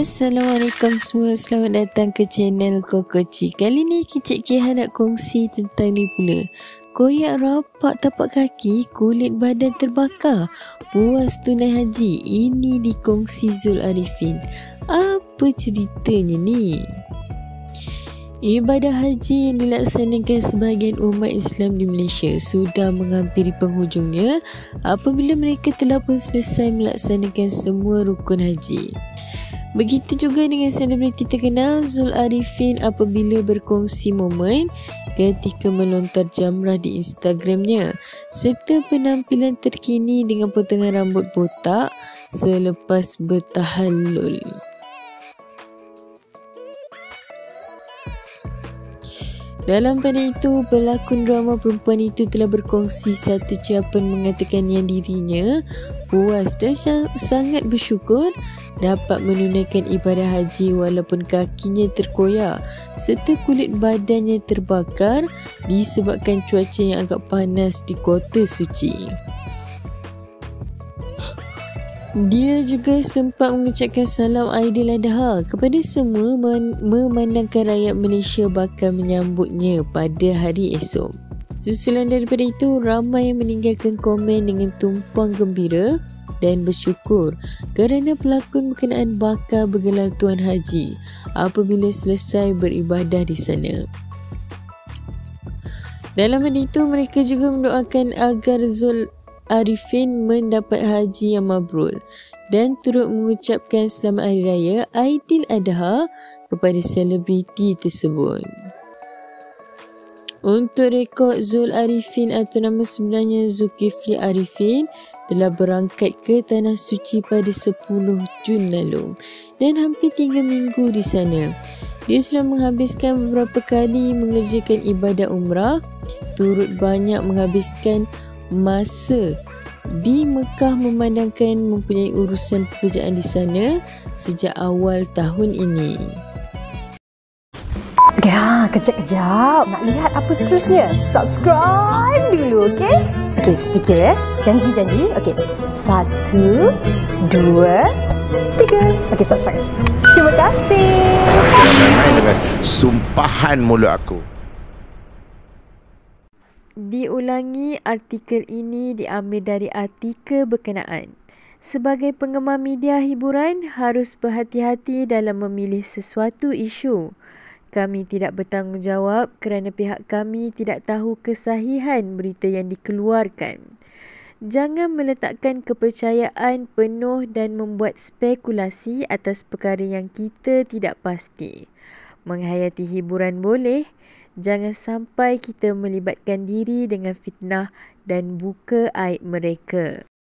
Assalamualaikum semua, selamat datang ke channel Kokoci. Kali ni Cik Kiha nak kongsi tentang ni pula. Koyak rapat tapak kaki, kulit badan terbakar. Puas tunai haji, ini dikongsi Zul Arifin. Apa ceritanya ni? Ibadah haji yang dilaksanakan sebahagian umat Islam di Malaysia sudah menghampiri penghujungnya apabila mereka telah pun selesai melaksanakan semua rukun haji. Begitu juga dengan selebriti terkenal Zul Arifin apabila berkongsi momen ketika melontar jamrah di Instagramnya serta penampilan terkini dengan potongan rambut botak selepas bertahallul. Dalam pada itu, pelakon drama perempuan itu telah berkongsi satu ucapan mengatakan yang dirinya puas dan sangat bersyukur dapat menunaikan ibadah haji walaupun kakinya terkoyak serta kulit badannya terbakar disebabkan cuaca yang agak panas di kota suci. Dia juga sempat mengucapkan salam Aidiladha kepada semua memandangkan rakyat Malaysia bakal menyambutnya pada hari esok. Susulan daripada itu, ramai yang meninggalkan komen dengan tumpang gembira dan bersyukur kerana pelakon berkenaan bakal bergelar Tuan Haji apabila selesai beribadah di sana. Dalam hal itu, mereka juga mendoakan agar Zul Arifin mendapat haji yang mabrur dan turut mengucapkan selamat hari raya Aidiladha kepada selebriti tersebut. Untuk rekod, Zul Arifin atau nama sebenarnya Zulkifli Arifin telah berangkat ke Tanah Suci pada 10 Jun lalu dan hampir 3 minggu di sana. Dia sudah menghabiskan beberapa kali mengerjakan ibadah umrah, turut banyak menghabiskan masa di Mekah memandangkan mempunyai urusan pekerjaan di sana sejak awal tahun ini. Ya, kejap-kejap. Nak lihat apa seterusnya? Subscribe dulu, okey? Okey, sedikit ya. Janji. Okey. 1, 2, 3. Okey, subscribe. Terima kasih. Jangan main-main dengan sumpahan mulut aku. Diulangi, artikel ini diambil dari artikel berkenaan. Sebagai penggemar media hiburan, harus berhati-hati dalam memilih sesuatu isu. Kami tidak bertanggungjawab kerana pihak kami tidak tahu kesahihan berita yang dikeluarkan. Jangan meletakkan kepercayaan penuh dan membuat spekulasi atas perkara yang kita tidak pasti. Menghayati hiburan boleh, jangan sampai kita melibatkan diri dengan fitnah dan buka aib mereka.